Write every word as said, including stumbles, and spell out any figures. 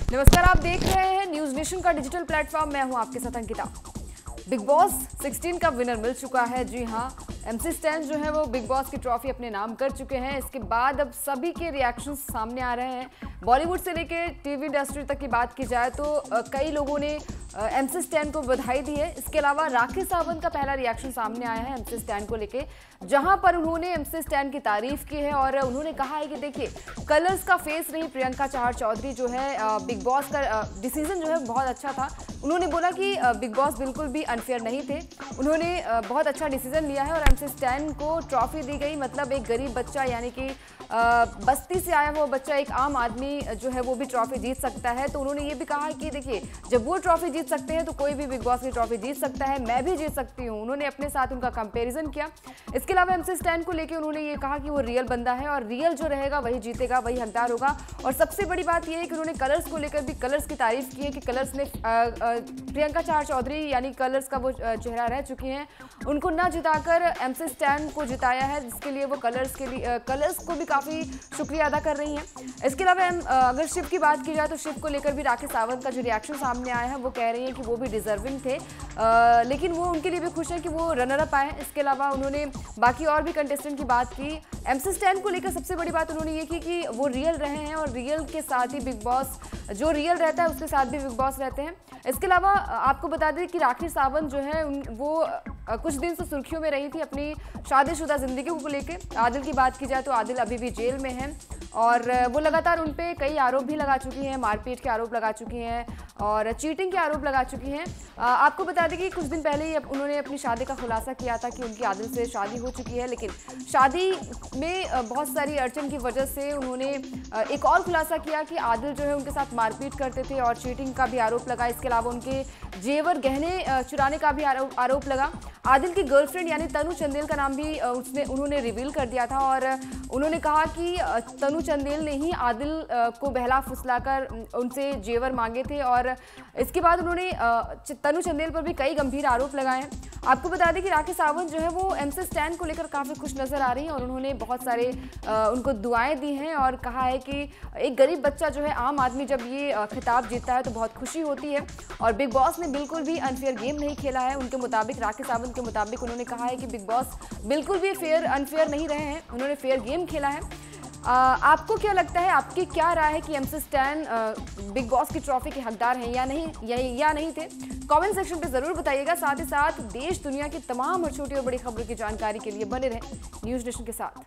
नमस्कार, आप देख रहे हैं न्यूज नेशन का डिजिटल प्लेटफॉर्म। मैं हूं आपके साथ अंकिता। बिग बॉस सोलह का विनर मिल चुका है। जी हां, एमसी स्टैन जो है वो बिग बॉस की ट्रॉफी अपने नाम कर चुके हैं। इसके बाद अब सभी के रिएक्शंस सामने आ रहे हैं। बॉलीवुड से लेकर टीवी इंडस्ट्री तक की बात की जाए तो कई लोगों ने एमसी स्टैन को बधाई दी है। इसके अलावा राखी सावंत का पहला रिएक्शन सामने आया है एमसी स्टैन को लेके, जहां पर उन्होंने एमसी स्टैन की तारीफ की है और उन्होंने कहा है कि देखिए, कलर्स का फेस नहीं प्रियंका चहर चौधरी जो है, बिग बॉस का डिसीजन जो है बहुत अच्छा था। उन्होंने बोला कि बिग बॉस बिल्कुल भी अनफेयर नहीं थे, उन्होंने बहुत अच्छा डिसीजन लिया है और एमसी स्टैन को ट्रॉफी दी गई। मतलब एक गरीब बच्चा, यानी कि बस्ती से आया हुआ बच्चा, एक आम आदमी जो है वो भी ट्रॉफी जीत सकता है। तो उन्होंने ये भी कहा कि देखिए, जब वो ट्रॉफी जीत सकते हैं तो कोई भी बिग बॉस की ट्रॉफी जीत सकता है, मैं भी जीत सकती हूँ। उन्होंने अपने साथ उनका कंपैरिजन किया। इसके अलावा एमसी स्टैन को लेकर उन्होंने ये कहा कि वो रियल बंदा है और रियल जो रहेगा वही जीतेगा, वही हकदार होगा। और सबसे बड़ी बात यह है कि उन्होंने कलर्स को लेकर भी कलर्स की तारीफ की है कि कलर्स ने प्रियंका चहर चौधरी यानी कलर्स का वो चेहरा रह चुकी हैं, उनको ना जिताकर एमसी स्टैन को जिताया है, जिसके लिए वो कलर्स के लिए कलर्स को भी काफ़ी शुक्रिया अदा कर रही हैं। इसके अलावा अगर शिव की बात की जाए तो शिव को लेकर भी राखी सावंत का जो रिएक्शन सामने आया है, वो कह रही हैं कि वो भी डिजर्विंग थे, आ, लेकिन वो उनके लिए भी खुश है कि वो रनर अप आए। इसके अलावा उन्होंने बाकी और भी कंटेस्टेंट की बात की। एमसी स्टैन को लेकर सबसे बड़ी बात उन्होंने ये की कि वो रियल रहे हैं और रियल के साथ ही बिग बॉस, जो रियल रहता है उसके साथ भी बिग बॉस रहते हैं। इसके अलावा आपको बता दें कि राखी सावंत जो है वो कुछ दिन से सुर्खियों में रही थी अपनी शादीशुदा जिंदगी को लेकर। आदिल की बात की जाए तो आदिल अभी भी जेल में हैं और वो लगातार उन पे कई आरोप भी लगा चुकी हैं, मारपीट के आरोप लगा चुकी हैं और चीटिंग के आरोप लगा चुकी हैं। आपको बता दें कि कुछ दिन पहले ही उन्होंने अपनी शादी का खुलासा किया था कि उनकी आदिल से शादी हो चुकी है, लेकिन शादी में बहुत सारी अड़चन की वजह से उन्होंने एक और खुलासा किया कि आदिल जो है उनके साथ मारपीट करते थे और चीटिंग का भी आरोप लगा। इसके अलावा उनके जेवर गहने चुराने का भी आरोप आरोप लगा। आदिल की गर्लफ्रेंड यानी तनु चंदेल का नाम भी उसने उन्होंने रिवील कर दिया था और उन्होंने कहा कि तनु चंदेल ने ही आदिल को बहला फुसलाकर उनसे जेवर मांगे थे और इसके बाद उन्होंने तनु चंदेल पर भी कई गंभीर आरोप लगाए हैं। आपको बता दें कि राखी सावंत जो है वो एमसी स्टैन को लेकर काफ़ी खुश नजर आ रही हैं और उन्होंने बहुत सारे उनको दुआएं दी हैं और कहा है कि एक गरीब बच्चा जो है, आम आदमी जब ये खिताब जीतता है तो बहुत खुशी होती है और बिग बॉस ने बिल्कुल भी अनफेयर गेम नहीं खेला है। उनके मुताबिक, राखी सावंत के मुताबिक उन्होंने कहा है कि बिग बॉस बिल्कुल भी फेयर अनफेयर नहीं रहे हैं, उन्होंने फेयर गेम खेला है। आ, आपको क्या लगता है, आपकी क्या राय है कि एमसी स्टैन बिग बॉस की ट्रॉफी के हकदार हैं या नहीं या, या नहीं थे? कमेंट सेक्शन पे जरूर बताइएगा। साथ ही साथ देश दुनिया की तमाम और छोटी और बड़ी खबरों की जानकारी के लिए बने रहें न्यूज नेशन के साथ।